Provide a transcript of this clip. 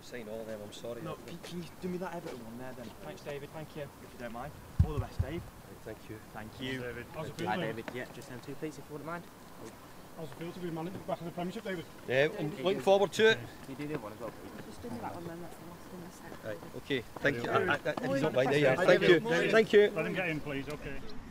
sign all of them, I'm sorry. No, can you do me that Everton one there then? Thanks, David. Thank you. If you don't mind. All the best, Dave. Thank you. Thank you. David. How's it feel, Hi, David? David. Yeah, just them two, please, if you wouldn't mind. How's it feel to be back in the Premiership, David? Yeah, I'm looking forward to it. You do the other one as well, please. Just do me that one then, that's the last one I said. Right, okay, thank you. David. If you don't mind, yeah. Thank you. Thank you. Let him get in, please, okay.